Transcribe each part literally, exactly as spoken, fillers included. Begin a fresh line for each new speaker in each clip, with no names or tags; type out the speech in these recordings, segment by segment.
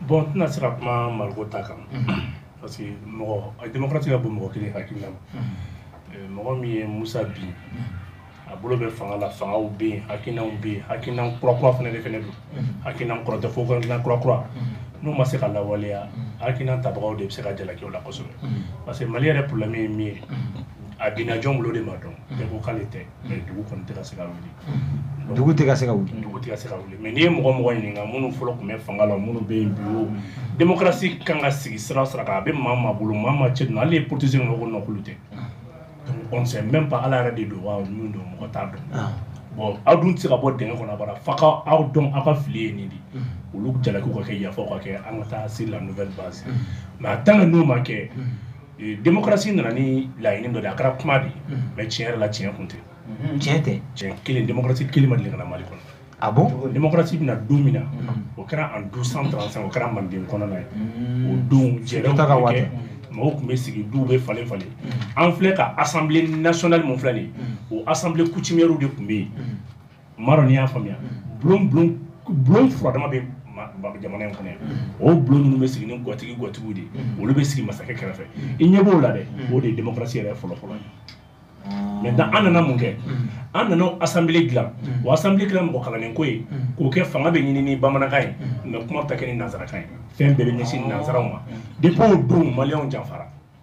Bon, tu n'as pas Margot Taka. Parce que la démocratie a beaucoup de hakina. Moi, je Moussa Bi. A bolo bɛ fanga la fangaw bɛ yen hakinaw bɛ yen hakinaw kurakura fana de fana don hakinaw kɔrɔtɛ fo hakina kurakura n'u ma se ka lawaleya hakina tabagaw de bɛ se ka jalaki o la kosɛbɛ parce que Mali yɛrɛ problème ye min ye a binna jɔn bolo de ma dɔn bɛɛ ko k'ale tɛ mais dugu kɔni tɛ ka se ka wuli
dugu tɛ ka se ka wuli
dugu tɛ ka se ka wuli mais n'i ye mɔgɔ mɔgɔ ɲininka minnu fɔlɔ tun bɛ fanga la minnu bɛ yen bi o démocratie kan ka sigi sira sira kan a bɛ maa maa bolo maa maa cɛ dun hali politicien ninnu ko non k'olu tɛ. On ne sait même pas à la radio de voir nous de mon bon aw dun tɛ se ka bɔ dingɛ kɔnɔ bara fa ka aw dɔn aw ka fili ye nin de olu jalaki ka kɛ yafa ka kɛ an ka taa sur la nouvelle base mais tant que n'o ma kɛ démocratie nana ni laɲini dɔ de a kɛra kuma de mais tiɲɛ yɛrɛ la tiɲɛ kun tɛ
tiɲɛ tɛ
tiɲɛ kelen démocratie kelen ma deli ka na Mali kɔnɔ
ah bon
démocratie bɛna don min na o kɛra en douze cent trente-cinq o kɛra Manden kɔnɔna ye o don jɛnɛw tun bɛ kɛ mɔgɔw tun bɛ sigi duw bɛ falen falen an filɛ ka assemblée nationale mun filɛ nin ye o assemblée coutumière de tun bɛ yen m'a dɔn n'i y'a faamuya bulon bulon bulon furadama bɛ jamana in kɔnɔ yan o bulon ninnu bɛ sigi ni gatigi gatigiw de olu bɛ sigi masakɛ kɛrɛfɛ i ɲɛ b'o la dɛ o de ye démocratie yɛrɛ fɔlɔ fɔlɔ ye maintenant an nana mun kɛ an nana assemblée dilan o assemblée kɛra mɔgɔ kalannen ko ye k'o kɛ fanga bɛ ɲini ni bamanankan ye mais kuma bɛ taa kɛ ni nanzarakan ye fɛn bɛɛ bɛ ɲɛsin nanzaraw ma depuis o don maliyɛnw janfara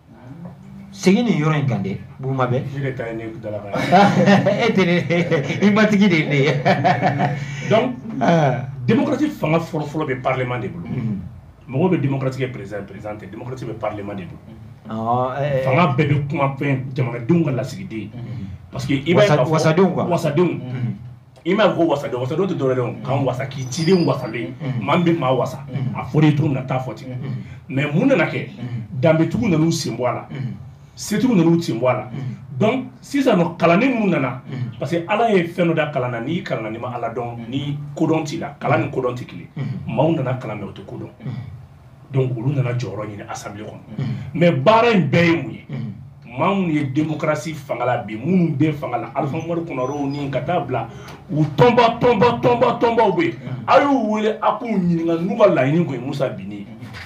segin nin yɔrɔ in kan dɛ Buguma bɛ
ne de ta ye ne dalakan
ye e tɛ ne i matigi de ye ne ye
donc démocratie fanga fɔlɔ fɔlɔ bɛ parlement de bolo mɔgɔw bɛ démocratie kɛ président président tɛ démocratie bɛ parlement de bolo fanga bɛɛ bɛ kuma fɛn jamanadenw ka lasigiden parce que i b'a ye k'a fɔ
wasadenw quoi
wasadenw i m'a ko wasadenw wasadenw tɛ dɔwɛrɛ ye k'an wasa k'i cidenw wasalen maa min bɛ maa wasa a fɔra ye cogo min na t'a fɔ ten mais mun nana kɛ danbetigiw nan'u sen bɔ a la setigiw nan'u sen bɔ a la donc sisan nɔ kalanni minnu nana parce que ala ye fɛn dɔ da kalan na n'i kalanna n'i ma ala dɔn ni kodɔn t'i la kalan ni kodɔn tɛ kelen maaw nana kalan mɛ o tɛ kodɔn donc olu nana jɔyɔrɔ ɲini assemblée kɔnɔ mais baara in bɛɛ ye mun ye maa minnu ye démocratie fanga la bi minnu bɛ fanga la Alifa Umaru Konarɛw ni ka taa bila u tɔnba tɔnba tɔnba tɔnbaw bɛ yen a y'u wele a k'u ɲininka n'u ka laɲini kun ye Musa binni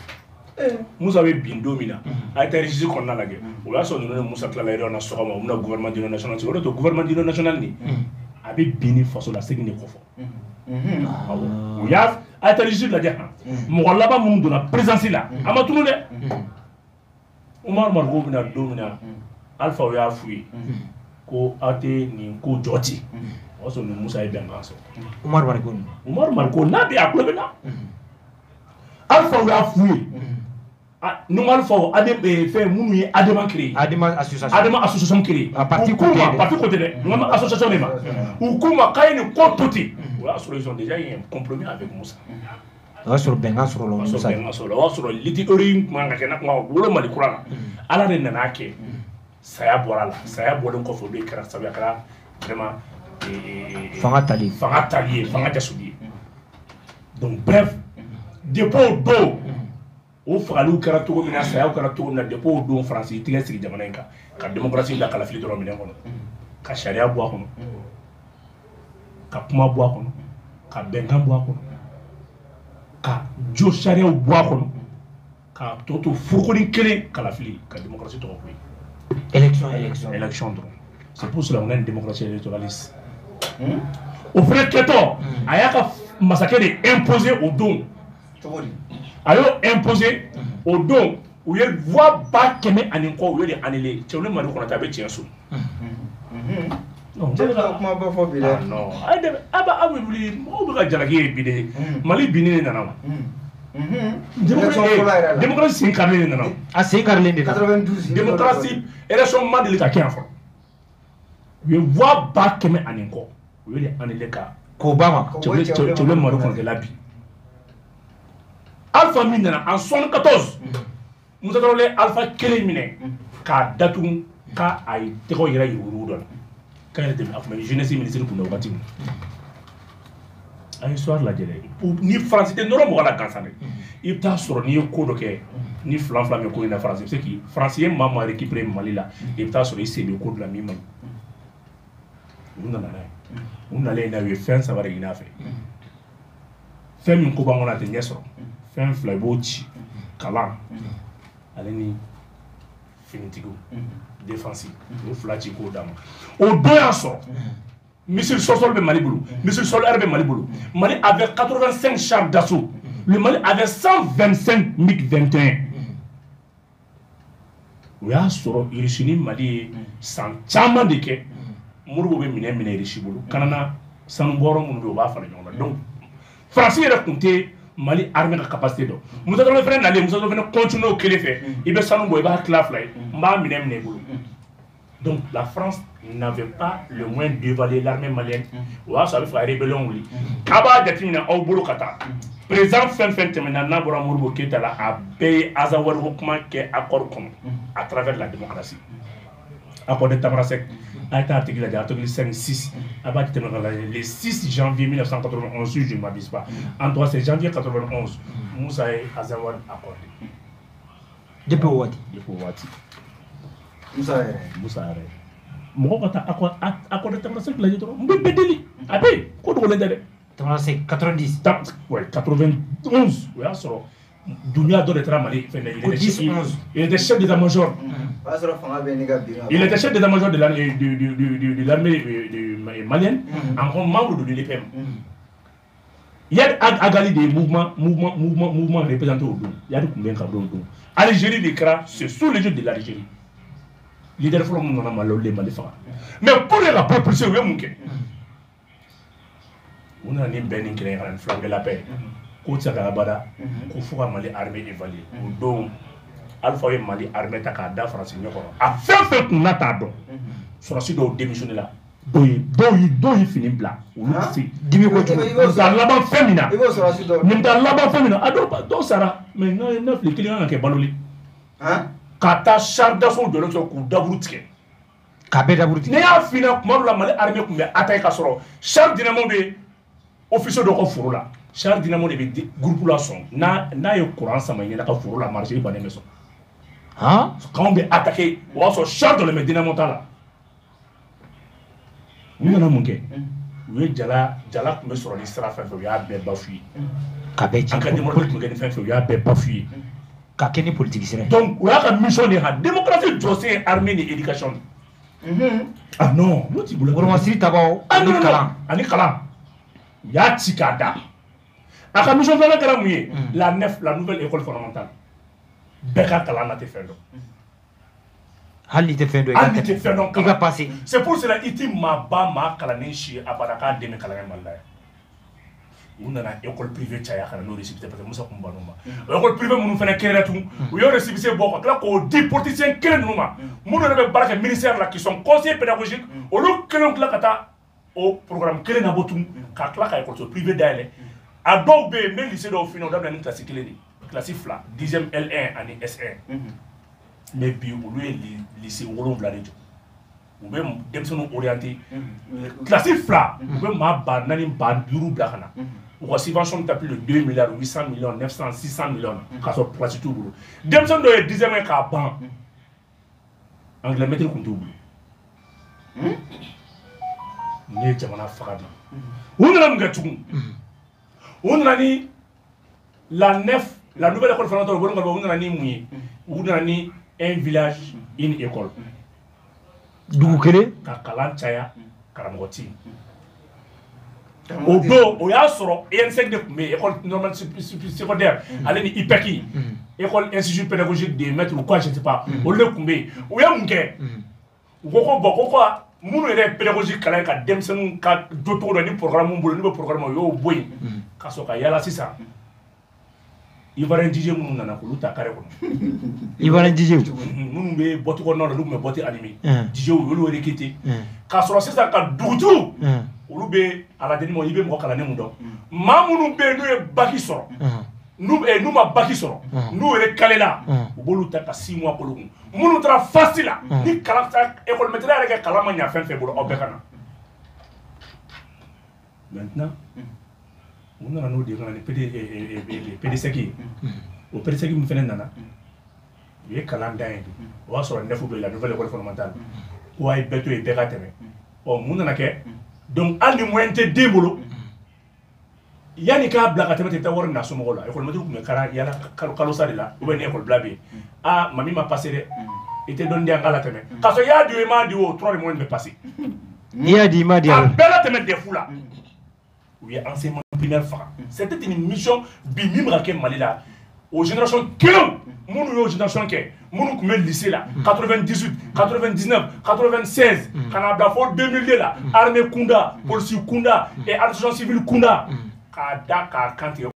ye Musa bɛ bin don min na a ye taa registre kɔnɔna lajɛ o y'a sɔrɔ ninnu ni Musa tilala yɔrɔ na sɔgɔma u bɛna gouvernement d'union nationale o de to gouvernement d'union nationale nin a bɛ bin ni faso la segin de kɔfɛ o y'a a ye taa registre lajɛ mɔgɔ laban minnu donna présidence la a ma tunu dɛ Umaru Mariko bɛna don min na Alifa o y'a f'u ye ko aw tɛ nin ko jɔ ten o y'a sɔrɔ ni Musa ye bɛnkan sɔrɔ
Umaru Mariko
Umaru Mariko n'a bɛ a tulo bɛ na Alifa o y'a f'u ye ni Alifa o fɛn minnu ye Adema créé
Adema association
Adema association créé
parti côté
parti côté dɛ n ka association de ma u k'u ma k'a ye nin ko to ten o y'a sɔrɔ ils ont déjà eu un compromis avec Musa
o y'a sɔrɔ bɛnkan sɔrɔ la
Musa bɛnkan sɔrɔ la o y'a sɔrɔ litigéro in kuma ka kɛ n'a kuma wolo Mali kura la ala de nana kɛ saya bɔra la saya bɔlen kɔfɛ o de kɛra sabu a kɛra vraiment
fanga tali
fanga tali ye fanga jasuli ye donc bref depuis o don o fagaliw kɛra cogo min na sayaw kɛra cogo min na depuis o don Faransi y'i tigɛ sigi jamana in kan ka démocratie la kalafili dɔrɔn minɛn kɔnɔ ka sariya bɔ a kɔnɔ ka kuma bɔ a kɔnɔ ka bɛnkan bɔ a kɔnɔ ka jo sariyaw bɔ a kɔnɔ ka tɔ to furukoni kelen kalafili ka démocratie tɔgɔ ko ye
élection élection
élection dɔrɔn c'est pour cela qu'on a une démocratie électoraliste o fana kɛtɔ a y'a ka masakɛ de imposer o don a y'o imposer o don u ye voix ba kɛmɛ ani kɔ u ye de annulé cɛ ni Mali kɔnɔ ta a bɛ tiɲɛ so non
kuma bɛ fɔ bi dɛ
non a bɛ a bɛ wuli mɔgɔw bɛ ka jalaki ye bi de Mali binni de nana ma démocratie sen karilen de nana
a sen karilen de
quatre-vingt-douze
démocratie élection ma deli ka kɛ yan fɔlɔ u ye voix ba kɛmɛ ani kɔ u ye de annulé ka
k'o ba ma
cɛ ni Mali kɔnɔ la bi Alpha min nana en soixante-quatorze Musa Tarawele Alpha kelen minɛ k'a datugu k'a a ye tɛgɛw yɛrɛ yurugu dɔ la k'a yɛrɛ tɛmɛ a tun bɛ jeunesse ministre kun na wagati min a ye histoire lajɛ dɛ ni Faransi tɛ nɔrɔ mɔgɔ la gansan dɛ i bɛ taa sɔrɔ n'i ye ko dɔ kɛ ni fila fila bɛ ko in na Faransi i bɛ se k'i Faransi ye maa maa récupérer Mali la i bɛ taa sɔrɔ i sen bɛ ko bila min man ɲi olu nana n'a ye u nalen n'a ye fɛn saba de ɲini a fɛ fɛn min ko b'an kɔnɔ a tɛ ɲɛ sɔrɔ fɛn fila i b'o ci kalan ale ni finitigiw défensive o fila ci k'o d'a ma o don y'a sɔrɔ missile sol-sol bɛ Mali bolo missile sol-air bɛ Mali bolo Mali avait quatre-vingt-cinq chars d'assaut le Mali avait cent vingt-cinq MiG vingt et un o y'a sɔrɔ Russie ni Mali ye san caman de kɛ Modibo bɛ minɛ minɛ Russie bolo kanana sanubɔyɔrɔ minnu bɛ yen o b'a fara ɲɔgɔn kan donc France yɛrɛ tun tɛ Mali armée ka capacité dɔn Musa Tarawele fɛnɛ nalen Musa Tarawele fɛnɛ continuer o kelen fɛ i bɛ sanu bɔ i b'a tila fila ye n b'a minɛ minɛ i bolo donc la France n'avait pas le moyen d'évaluer l'armée malienne o y'a sɔrɔ a bɛ fɛ ka rébellion wuli a b'a jateminɛ aw bolo ka taa président fɛn fɛn tɛmɛna n'a bɔra Modibo Keyita la a bɛɛ ye Azawadi ko kuma kɛ accord kɔnɔ à travers la démocratie accord de Tamarasek a été article lajɛ article cinq six a b'a jateminɛ ka lajɛ le six janvier mille neuf cent quatre-vingt-onze si je ne m'abuse pas en tout cas c'est janvier quatre-vingt-onze Musa ye Azawadi accordé
depuis o waati
depuis o waati
Musa yɛrɛ
Musa yɛrɛ mɔgɔ ka taa accord accord de Tamarasek lajɛ dɔrɔn n bɛ bɛɛ deli a bɛ yen ko dogolen tɛ dɛ
Tamarasek quatre-vingt-dix
ouais quatre-vingt-onze o y'a sɔrɔ dunuya dɔ de taara Mali fɛn dɛ il était chef d'état-major
o y'a sɔrɔ fanga bɛ ne ka bilan
il était chef d'état-major de l'armée de de de de l'armée malienne en tant que membre de l'E P M Yad Agali de mouvement mouvement mouvement mouvement représenté au don Yad kun bɛ ka don don Algérie de kɛra c'est sous le jeu de l'Algérie leader fɔlɔ mun nana Mali olu Mali faga mais pour les propulser u ye mun kɛ u nana ni bɛn ni kelen ka na ni flanquer la paix k'o tɛ se ka abada ko fo ka Mali armée évaluer o don Alpha ye Mali armée ta k'a da France ɲɛkɔrɔ a fɛn fɛn kun na t'a dɔn sɔrɔsi dɔw démissionné la dɔw ye dɔw ye dɔw ye fini bila olu tɛ se dimi kojugu nin bɛ taa laban fɛn min na nin bɛ taa laban fɛn min na a dɔw dɔw sara mais n'a n'a fili kelen kan ka kɛ baloli ka taa char d'assaut jɔlen sɔrɔ k'u daburu tigɛ
k'a bɛɛ daburu tigɛ
ne y'a f'i ɲɛna tuma dɔ la Mali armée tun bɛ attaquer ka sɔrɔ char dynamo bɛ officier dɔ ka foro la char dynamo de bɛ groupe la sɔn n'a n'a ye courant sama ɲɛna ka foro la marché i bannen bɛ sɔn
han
quand bɛ attaquer o y'a sɔrɔ char dɔ le bɛ dynamo t'a la u nana mun kɛ u ye jala jala tun bɛ sɔrɔ ni sira fɛn fɛn u y'a bɛɛ bafoué
ka bɛɛ ci
an ka démocratie tun bɛ kɛ ni fɛn fɛn u y'a bɛɛ bafoué
ka kɛ ni politique sira
donc o y'a ka mission de ha démocratie jɔsen ye armée ni éducation ah non n'o t'i bolo
gouvernement tabaw ani kalan
ani kalan u y'a ci k'a da a ka mission filanan kɛra mun ye la nef la nouvelle école fondamentale bɛɛ ka kalan na tɛ fɛn dɔn
hali tɛ fɛn dɔn
hali tɛ fɛn dɔn
i ka passé
c'est pour cela i ti maa ba maa kalannen si ye abada k'a den bɛ kalan kɛ Mali la yan u nana école privée caya ka na n'o récépissé parce que Musa kun ban'o ma o école privée minnu fana créera tun u y'o récépissé bɔ ka tila k'o di politicien kelen ninnu ma minnu yɛrɛ bɛ baara kɛ ministère la qui sont conseillers pédagogiques olu kelen tila ka taa o programme kelen na bɔ tun ka tila ka école privée dayɛlɛ a dɔw bɛ yen n bɛ lycée dɔw f'i ɲɛna o daminɛ ni classe kelen de classe fila dixième L un ani S un mais bi olu ye lycée wolonwula de jɔ u bɛ denmisɛnninw orienté classe fila u bɛ maa ba naani ba duuru bila ka na u ka subvention bɛ taa plus de deux milliards huit cent millions neuf cent six cent millions k'a sɔrɔ place t'u bolo denmisɛnnin dɔw ye dixième ye k'a ban anglais maître tun t'u bolo ne ye jamana faga de u nana mun kɛ tugun u nana ni la nef la nouvelle école fondamentale u bolo u nana ni mun ye u nana ni un village une école
dugu kelen
ka kalan caya karamɔgɔ tɛ yen o don o y'a sɔrɔ E N cinq de tun bɛ yen école normale secondaire ale ni I P E C école institut pédagogique des maîtres ou quoi je ne sais pas olu de tun bɛ yen u ye mun kɛ u ko ko bɔn ko ka minnu yɛrɛ ye pédagogie kalan ka denmisɛnninw ka jo cogo dɔ ni programme min bolo n'u bɛ programme o y'o bɔ yen ka sɔrɔ ka yala sisan Ivoirien D J minnu nana k'olu ta carré kɔnɔ
Ivoirien D J
minnu bɛ bɔti kɔnɔna na olu tun bɛ bɔti animé D J olu recruté k'a sɔrɔ sisan ka dugutigiw olu bɛ aladeni ma i bɛ mɔgɔ kalannen mun dɔn maa minnu bɛ yen n'u ye baki sɔrɔ n'u n'u ma baki sɔrɔ n'u yɛrɛ kalela u b'olu ta ka six mois k'olu kun minnu taara fasi la ni kalan école maître yɛrɛ kɛ kalan ma ɲa fɛn fɛn bolo aw bɛɛ ka na maintenant u nana n'o de ye ka na ni P D C ye o P D C min fana nana u ye kalan da yen de o b'a sɔrɔ nefu bɛ la nouvelle école fondamentale ko a ye bɛɛ to yen bɛɛ ka tɛmɛ ɔ mun nana kɛ donc hali ni moyen tɛ den bolo yani k'a bila ka tɛmɛ tɛ taa wari minɛ a somɔgɔw la école maître tun bɛ kala yala kalo sa de la ou bien ni école bila bɛ yen ah mami ma passé dɛ i tɛ dɔnni di yan k'a la tɛmɛ k'a sɔrɔ i y'a di o i m'a di o trois mois de bɛ passé
n'i y'a di i m'a di
a bɛɛ la tɛmɛ defu la u ye enseignement primaire faga c'était une mission bi min bɛ ka kɛ Mali la o génération kelen minnu y'o génération kɛ minnu tun bɛ lycée la quatre-vingt-dix-huit quatre-vingt-dix-neuf quatre-vingt-seize ka na bila fo deux mille deux la armée kunda polisi kunda et association civile kunda k'a da k'a kantigɛ